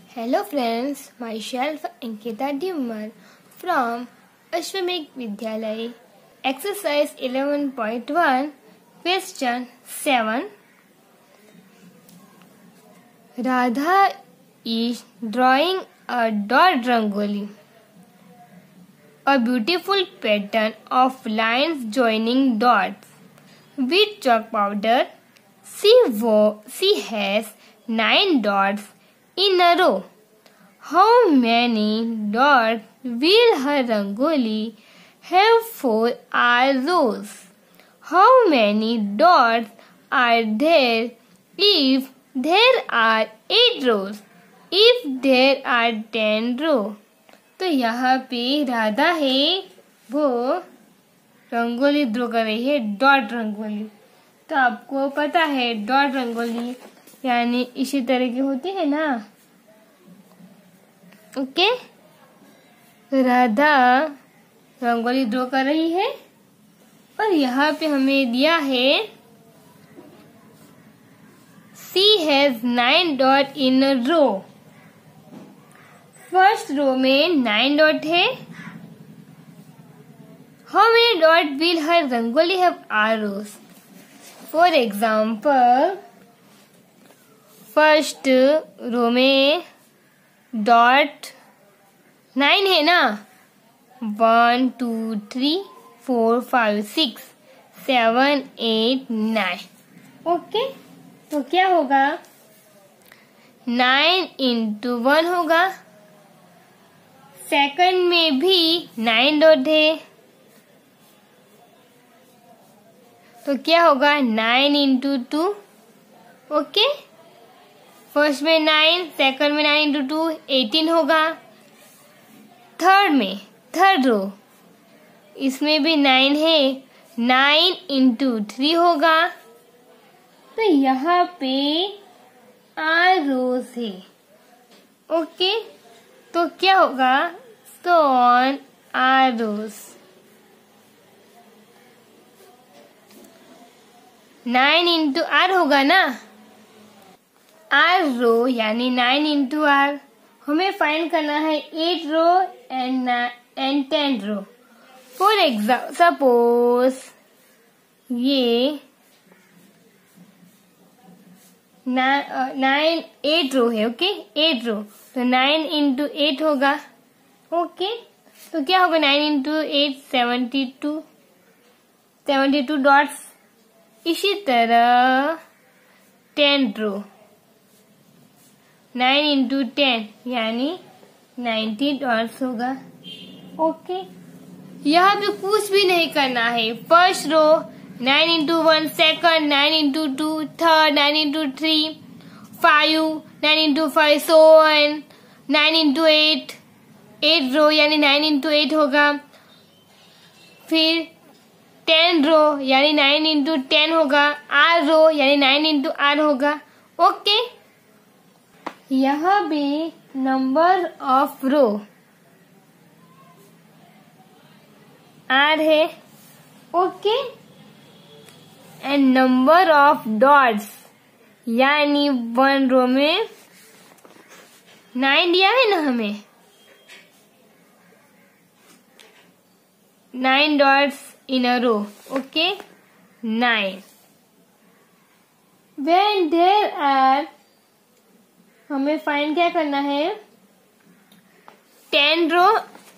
Hello friends, myself Ankita Dimar from Ashwamekh Vidyalaya. Exercise 11.1, question 7. Radha is drawing a dot rangoli, a beautiful pattern of lines joining dots with chalk powder. She has 9 dots in a row. How many dots will her rangoli have for all rows? How many dots are there if there are 8 rows? If there are 10 rows? तो यहाँ पे राधा है, वो rangoli draw कर रही है, dot rangoli. तो आपको पता है डॉट रंगोली यानी इसी तरह की होती है ना। ओके, राधा रंगोली ड्रॉ कर रही है और यहाँ पे हमें दिया है she has 9 dot in a row। First row में 9 डॉट है। How many dot will her rangoli have are rows? For example, first row में डॉट 9 है ना, 1 2 3 4 5 6 7 8 9। ओके, तो क्या होगा? 9 into 1 होगा। सेकंड में भी 9 डॉट है, तो क्या होगा? 9 into 2। ओके, फर्स्ट में 9, सेकंड में 9 into 2 18 होगा। थर्ड रो, इसमें भी 9 है, 9 into 3 होगा। तो यहाँ पे 8 रोज है। ओके, तो क्या होगा? So on R rows, 9 into R होगा ना। R रो यानी 9 into R। हमें फाइंड करना है 8 row and 10 row. For example, suppose ये 8 रो है। ओके, 8 रो, तो 9 into 8 होगा। ओके, तो क्या होगा? 9 into 8 72 डॉट्स। इसी तरह 10 रो, 9 into 10 यानी 90 डॉट्स होगा। ओके, यहाँ पे कुछ भी नहीं करना है। First row 9 into 1, second 9 into 2, third 9 into 3, 5 9 into 5, so on 9 into 8 row यानी 9 into 8 होगा। फिर 10 रो यानी 9 into 10 होगा। R रो यानी 9 into R होगा। ओके, यहाँ पे नंबर ऑफ रो R है। Okay, and number of dots यानी 1 रो में 9 दिया है ना हमें, 9 dots in a row. Okay, 9। When there are, हमें फाइंड क्या करना है? 10 row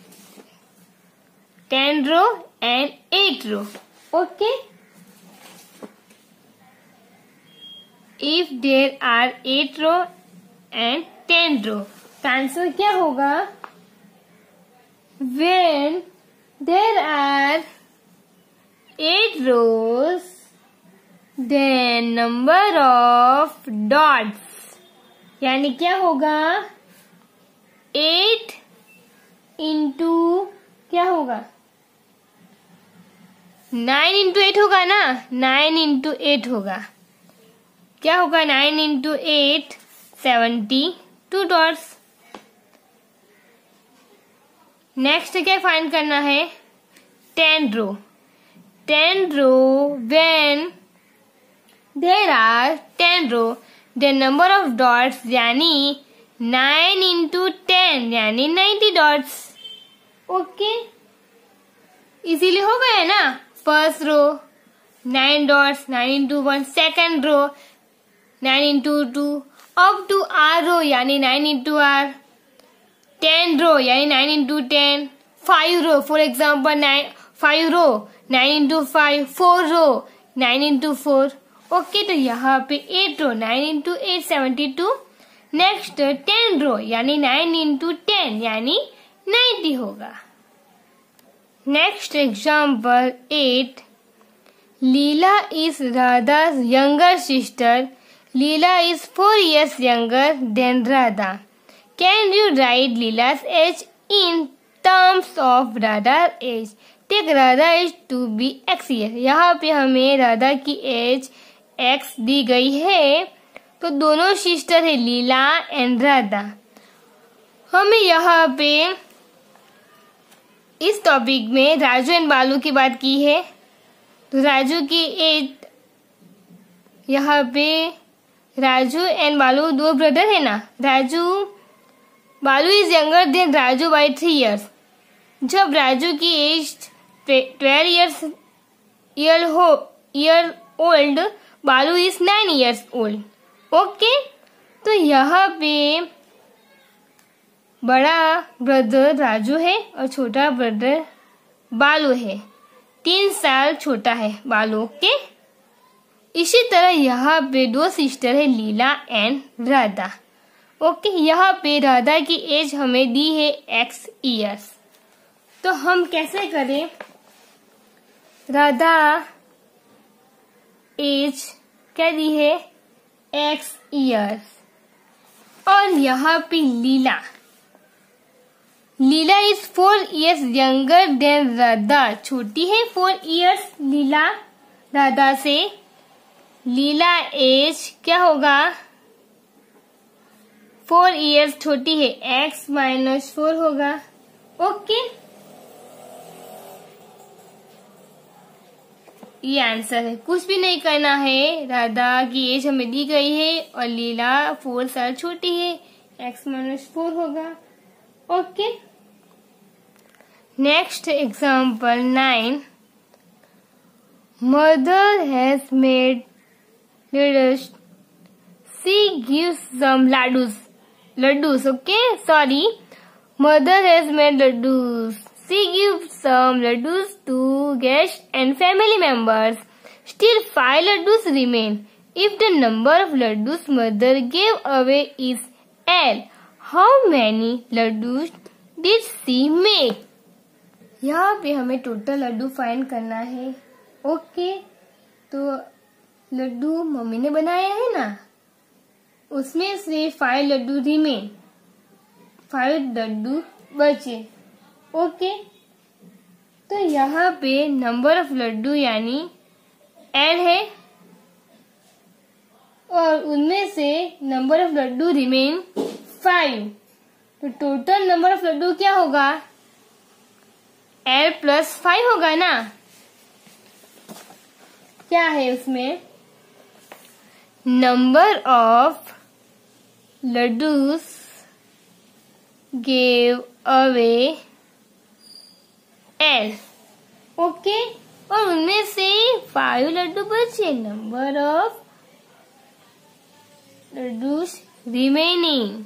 and 8 row. Okay, if there are 8 row and 10 row, तो आंसर क्या होगा? When there are 8 rows, then number of dots यानी क्या होगा? 8 into क्या होगा? 9 into 8 होगा ना, 9 into 8 होगा। क्या होगा? 9 into 8 72 डॉट्स। नेक्स्ट क्या फाइंड करना है? 10 row when there are 10 row, the number of dots यानी 9 into 10 यानी 90 डॉट्स। ओके, इसीलिए हो गया ना। First row 9 dots, 9 into 1। Second row 9 into 2 up to R row यानी 9 into R। 10 रो यानी 9 into 10। 5 row for example 5 row 9 into 5। 4 row 9 into 4। Okay, तो यहाँ पे 8 रो 9 into 8 72। नेक्स्ट 10 रो यानी 9 into 10 यानी 90 होगा। Next example 8। Leela is Radha's younger sister. Leela is 4 years younger than Radha. Can you write Leela's age in terms of Radha's age? Take Radha age to be X year. यहाँ पे हमें राधा की as X दी गई है, तो दोनों सिस्टर है लीला and Radha. हमें यहाँ पे इस टॉपिक में राजू एंड बालू की बात की है, तो राजू की एज यहाँ पे राजू एंड बालू दो ब्रदर है ना। Balu is younger than Raju by 3 years। जब राजू की age 12 year old, Balu is 9 years old. Okay, तो यहाँ पे बड़ा ब्रदर राजू है और छोटा ब्रदर बालू है। 3 साल छोटा है बालू के। इसी तरह यहाँ पे दो सिस्टर है लीला एंड राधा। ओके, यहाँ पे राधा की एज हमें दी है X years। तो हम कैसे करें? राधा एज क्या दी है? X years। और यहाँ पे Leela is 4 years younger than Radha. छोटी है 4 years लीला राधा से। लीला एज क्या होगा? 4 years छोटी है, X - 4 होगा। ओके, ये आंसर है। कुछ भी नहीं करना है। राधा की एज हमें दी गई है और लीला 4 साल छोटी है, X - 4 होगा। Okay, next example 9। Mother has made laddus. She gives some laddus. Okay, sorry. Mother has made laddus. She gives some laddus to guests and family members. Still 5 laddus remain. If the number of laddus mother gave away is L, how many laddus did she make? यहाँ पे हमें total Laddu find करना है। Okay, तो Laddu mummy ने बनाया है ना, उसमें से 5 लड्डू रिमेन, 5 लड्डू बचे। ओके, तो यहाँ पे नंबर ऑफ लड्डू यानी L है और उनमें से नंबर ऑफ लड्डू रिमेन 5। तो टोटल नंबर ऑफ लड्डू क्या होगा? L + 5 होगा ना। क्या है उसमें? Number of laddus gave away L। Okay, और उनमें से 5 लड्डू बचे। नंबर ऑफ laddus remaining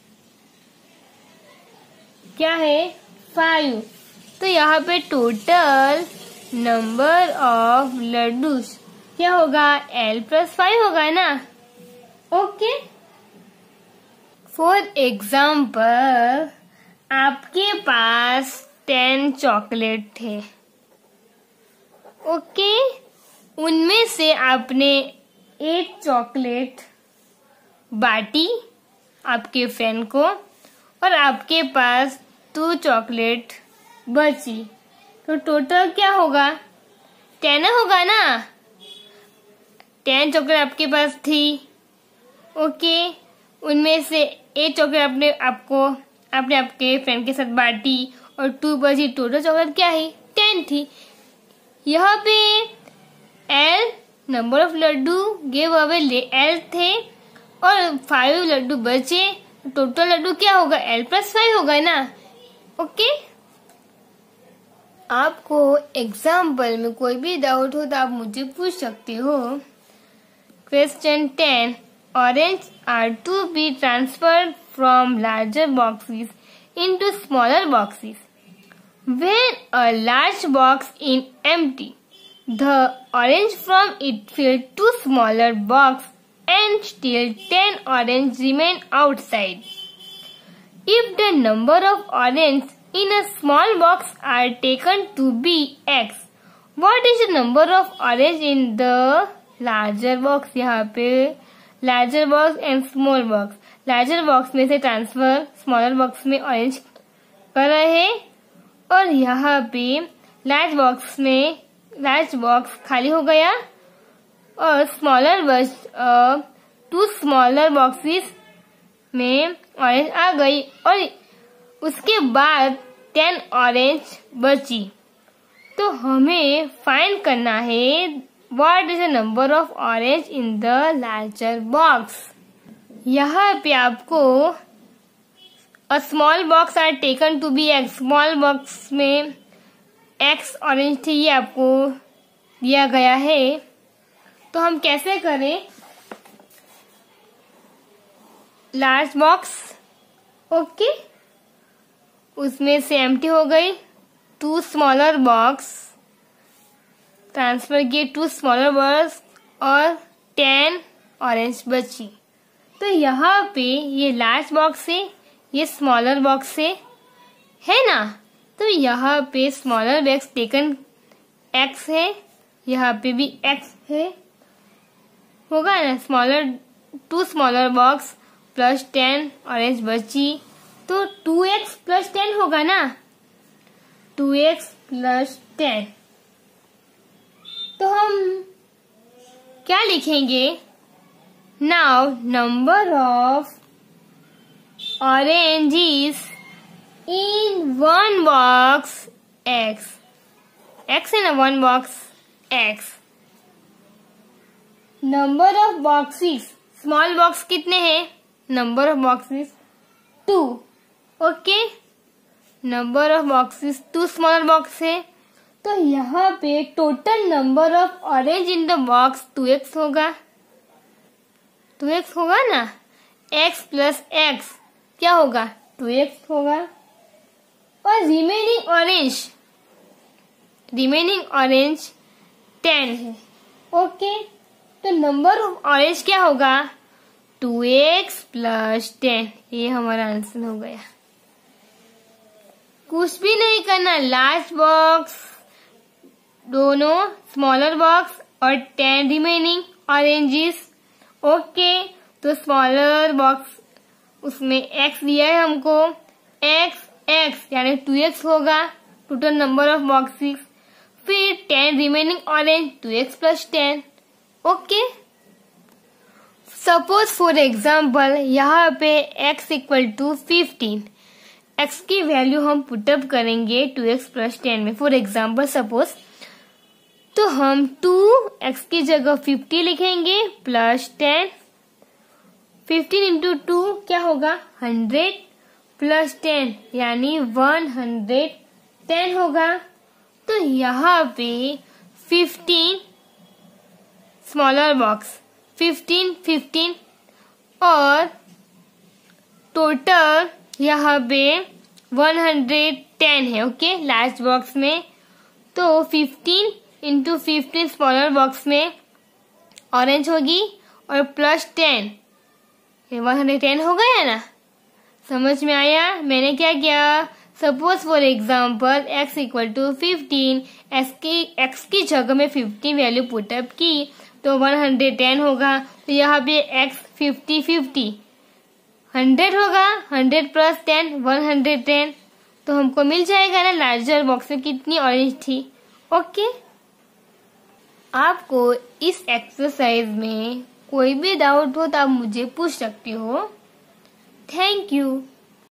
क्या है? 5। तो यहाँ पे टोटल नंबर ऑफ laddus क्या होगा? L + 5 होगा ना। ओके, फॉर एग्जाम्पल आपके पास 10 चॉकलेट थे। ओके, उनमें से आपने 8 चॉकलेट बांटी आपके फ्रेंड को और आपके पास 2 चॉकलेट बची। तो टोटल क्या होगा? 10 होगा ना। 10 चॉकलेट आपके पास थी। ओके, उनमें से 8 चॉकलेट आपने आपके फ्रेंड के साथ बांटी और 2 बची। टोटल चॉकलेट क्या है? 10 थी। यहाँ पे L number of laddu give away L थे और 5 लड्डू बचे, टोटल लड्डू क्या होगा, L+5 होगा ना। ओके, आपको एग्जाम्पल में कोई भी डाउट हो तो आप मुझे पूछ सकते हो। Question 10, orange are to be transferred from larger boxes into smaller boxes. When a large box is empty, the orange from it filled two smaller boxes and still 10 orange remain outside. If the number of orange in a small box are taken to be X, what is the number of orange in the larger box? यहाँ पे larger box and small box. Larger box में से transfer smaller box में orange कर रहे हैं और यहाँ पे लार्ज बॉक्स खाली हो गया और टू स्मॉलर बॉक्सेस में ऑरेंज आ गई और उसके बाद 10 ऑरेंज बची। तो हमें फाइंड करना है what is the number of orange in the larger box. यहाँ पे आपको a small box are taken to be x, small box में एक्स ऑरेंज थी, ये आपको दिया गया है। तो हम कैसे करें, लार्ज बॉक्स ओके, उसमें से एम्प्टी हो गई, टू स्मॉलर बॉक्स ट्रांसफर किए, टू स्मॉलर बॉक्स और 10 ऑरेंज बची। तो यहाँ पे ये लार्ज बॉक्स है, ये स्मॉलर बॉक्स है ना। तो यहाँ पे स्मॉलर बॉक्स टेकन एक्स है, यहाँ पे भी एक्स है, होगा ना। Two smaller box plus 10 orange बची, तो 2x + 10 होगा ना, 2x + 10। तो हम क्या लिखेंगे, now number of oranges in one box x in a one box x, number of boxes, small box कितने हैं, number of boxes 2, okay, number of boxes 2 smaller box है। तो यहाँ पे total number of orange in the box 2x होगा, 2x होगा ना, x + x क्या होगा, 2x होगा। और रिमेनिंग ऑरेंज 10 है, ओके। तो नंबर ऑफ ऑरेंज क्या होगा, 2x + 10, ये हमारा आंसर हो गया। कुछ भी नहीं करना, लार्ज बॉक्स दोनों, स्मॉलर बॉक्स और 10 रिमेनिंग ऑरेंजेस, ओके। तो स्मॉलर बॉक्स उसमें x दिया है हमको, x यानी 2x होगा, टोटल नंबर ऑफ बॉक्सेस, फिर 10 remaining orange, 2x + 10, okay. Suppose for example यहाँ पे x = 15, x की वैल्यू हम पुटअप करेंगे 2x + 10 में, फॉर एग्जाम्पल सपोज। तो हम 2x की जगह 50 लिखेंगे प्लस 10, 15 × 2 क्या होगा, 100 + 10 यानी 110 होगा। तो यहाँ पे 15 स्मॉलर बॉक्स 15 और टोटल यहाँ पे 110 है, ओके, लार्ज बॉक्स में। तो 15 × 15 स्मॉलर बॉक्स में ऑरेंज होगी और प्लस 10, ये 110 हो गया ना, समझ में आया। मैंने क्या किया, suppose for example x = 15, x की जगह में 15 वैल्यू पुटअप की तो 110 होगा। तो यहाँ पे x 50 100 होगा, 100 + 10 110, तो हमको मिल जाएगा ना लार्जर बॉक्स में कितनी ऑरेंज थी, ओके। आपको इस एक्सरसाइज में कोई भी डाउट हो तो आप मुझे पूछ सकते हो। Thank you.